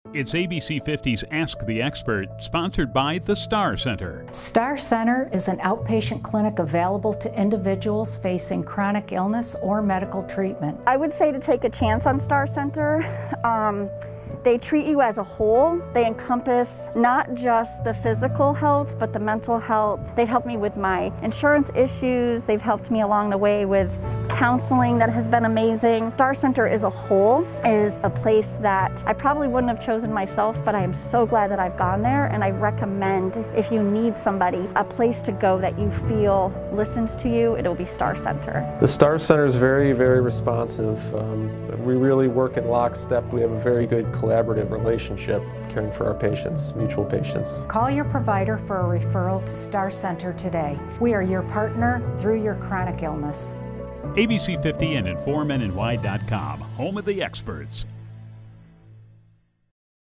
It's ABC 50's Ask the Expert, sponsored by the Star Center. Star Center is an outpatient clinic available to individuals facing chronic illness or medical treatment. I would say to take a chance on Star Center. They treat you as a whole. They encompass not just the physical health, but the mental health. They've helped me with my insurance issues. They've helped me along the way with counseling that has been amazing. Star Center as a whole is a place that I probably wouldn't have chosen myself, but I am so glad that I've gone there, and I recommend if you need somebody, a place to go that you feel listens to you, it'll be Star Center. The Star Center is very, very responsive. We really work in lockstep. We have a very good collaborative relationship caring for our patients, mutual patients. Call your provider for a referral to Star Center today. We are your partner through your chronic illness. ABC 50 and InformNY.com, home of the experts.